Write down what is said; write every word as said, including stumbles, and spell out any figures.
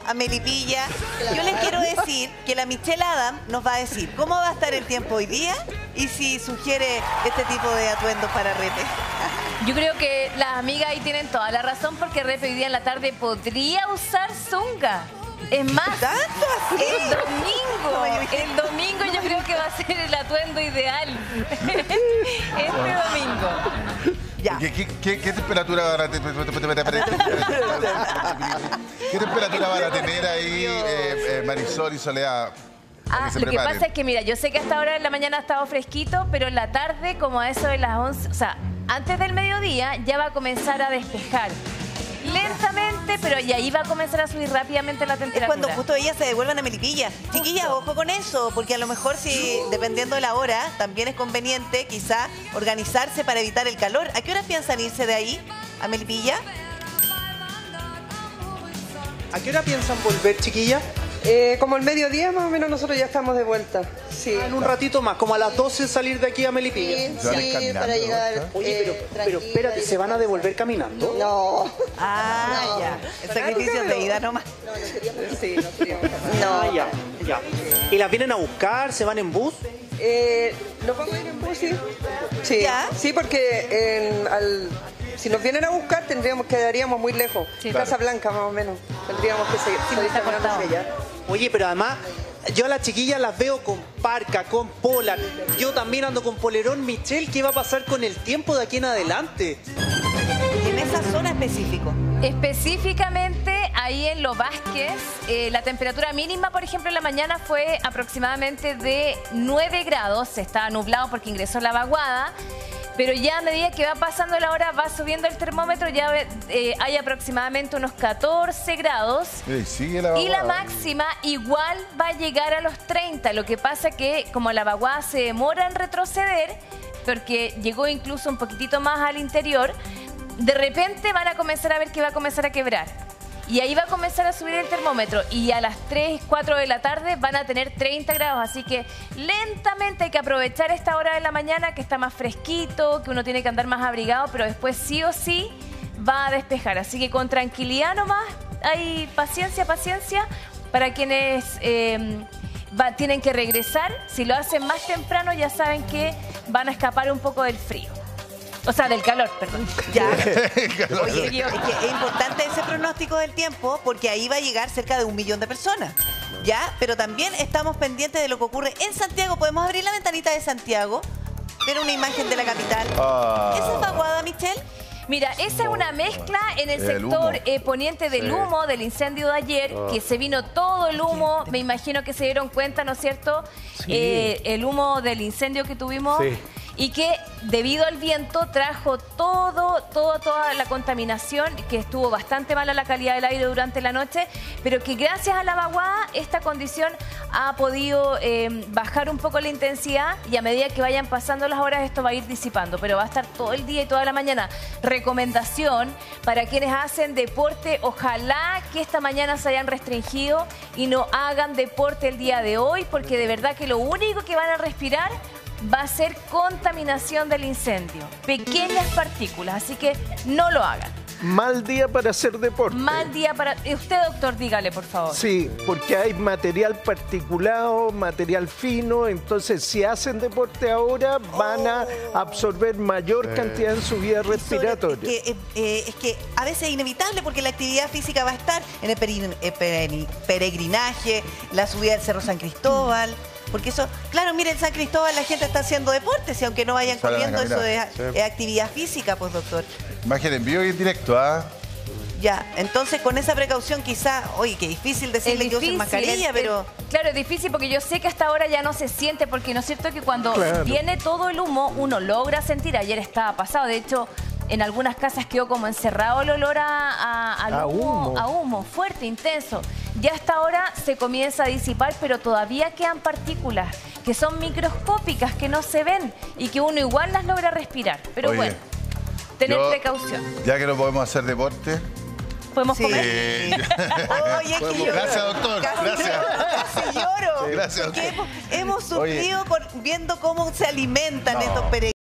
a Melipilla. Yo les quiero decir que la Michelle Adam nos va a decir cómo va a estar el tiempo hoy día y si sugiere este tipo de atuendos para Repe. Yo creo que las amigas ahí tienen toda la razón porque Repe hoy día en la tarde podría usar zunga. Es más, ¿Tanto así? el domingo, el domingo yo creo que va a ser el atuendo ideal. Este domingo. Ya. ¿Qué, qué, qué, qué temperatura van a tener? ¿Qué temperatura van a tener ahí eh, eh, Marisol y Soledad? Ah, Que lo que preparen. pasa es que, mira, yo sé que hasta ahora en la mañana ha estado fresquito, pero en la tarde, como a eso de las once, o sea, antes del mediodía, ya va a comenzar a despejar. Lentamente, pero y ahí va a comenzar a subir rápidamente la Es temperatura. cuando justo ellas se devuelvan a Melipilla. Chiquillas, ojo con eso, porque a lo mejor si, dependiendo de la hora, también es conveniente quizá organizarse para evitar el calor. ¿A qué hora piensan irse de ahí, a Melipilla? ¿A qué hora piensan volver, chiquilla? Eh, como el mediodía más o menos nosotros ya estamos de vuelta. Sí. En un ratito más, como a las doce salir de aquí a Melipilla. Sí, Se van sí, caminando, para llegar. ¿verdad? Oye, pero, eh, pero espérate, ¿se van a devolver caminando? No. Ah, No. ya. El sacrificio de ida nomás. No, no queríamos. Sí, no queríamos. Ah, ya, ya. ¿Y las vienen a buscar? ¿Se van en bus? Eh, ¿Nos vamos a ir en bus? Sí. Sí, ¿Ya? sí porque en, al, si nos vienen a buscar tendríamos quedaríamos muy lejos. Sí. Casa Blanca más o menos. Tendríamos que seguir, seguir está caminando cortado. hacia allá. Oye, pero además, yo a las chiquillas las veo con parca, con polar. Yo también ando con polerón. Michelle, ¿qué va a pasar con el tiempo de aquí en adelante? Y en esa zona específico. Específicamente ahí en Los Vázquez, eh, la temperatura mínima, por ejemplo, en la mañana fue aproximadamente de nueve grados. Estaba nublado porque ingresó la vaguada. Pero ya a medida que va pasando la hora, va subiendo el termómetro, ya eh, hay aproximadamente unos catorce grados. Ey, sigue la Y la vaguada. máxima igual va a llegar a los treinta. Lo que pasa que como la vaguada se demora en retroceder, porque llegó incluso un poquitito más al interior, de repente van a comenzar a ver que va a comenzar a quebrar. Y ahí va a comenzar a subir el termómetro. Y a las tres, cuatro de la tarde van a tener treinta grados. Así que lentamente hay que aprovechar esta hora de la mañana que está más fresquito, que uno tiene que andar más abrigado, pero después sí o sí va a despejar. Así que con tranquilidad nomás, hay paciencia, paciencia para quienes eh, va, tienen que regresar. Si lo hacen más temprano ya saben que van a escapar un poco del frío. O sea, del calor, perdón. Ya. Oye, es que es importante ese pronóstico del tiempo porque ahí va a llegar cerca de un millón de personas. ¿Ya? Pero también estamos pendientes de lo que ocurre en Santiago. Podemos abrir la ventanita de Santiago, ver una imagen de la capital. Ah. ¿Esa es vaguada, Michelle? Mira, esa es una mezcla en el El sector humo. eh, poniente del Sí. humo, del incendio de ayer, que se vino todo el humo, me imagino que se dieron cuenta, ¿no es cierto? Eh, el humo del incendio que tuvimos. Sí. Y que debido al viento trajo todo, todo, toda la contaminación, que estuvo bastante mala la calidad del aire durante la noche, pero que gracias a la vaguada esta condición ha podido eh, bajar un poco la intensidad y a medida que vayan pasando las horas esto va a ir disipando, pero va a estar todo el día y toda la mañana. Recomendación para quienes hacen deporte, ojalá que esta mañana se hayan restringido y no hagan deporte el día de hoy, porque de verdad que lo único que van a respirar va a ser contaminación del incendio, pequeñas partículas, así que no lo hagan. Mal día para hacer deporte. Mal día para... Usted, doctor, dígale, por favor. Sí, porque hay material particulado, material fino, entonces si hacen deporte ahora van a absorber mayor cantidad en su vía respiratoria. Es que, eh, eh, es que a veces es inevitable porque la actividad física va a estar en el peri- eh, pere- peregrinaje, la subida del Cerro San Cristóbal. Porque eso, claro, mire, en San Cristóbal la gente está haciendo deportes y aunque no vayan Salen a corriendo, eso es, caminar, sí. es actividad física, pues, doctor. Imagen en vivo y en directo, ¿ah? Ya, entonces con esa precaución quizá, oye, qué difícil decirle Es que usen difícil, mascarilla, es- pero... es- claro, es difícil porque yo sé que hasta ahora ya no se siente, porque no es cierto que cuando Claro. viene todo el humo, uno logra sentir, ayer estaba pasado, de hecho, en algunas casas quedó como encerrado el olor a, a- al A humo, humo. a humo, fuerte, intenso. Ya hasta ahora se comienza a disipar, pero todavía quedan partículas que son microscópicas, que no se ven y que uno igual las logra respirar. Pero Oye, bueno, tener yo, precaución. Ya que no podemos hacer deporte. ¿Podemos Sí. comer? eh, Oye, es que yo... Gracias, doctor, Casi, gracias. Casi lloro. Sí, gracias, Porque doctor. hemos, hemos Oye. sufrido con- viendo cómo se alimentan No. estos peregrinos.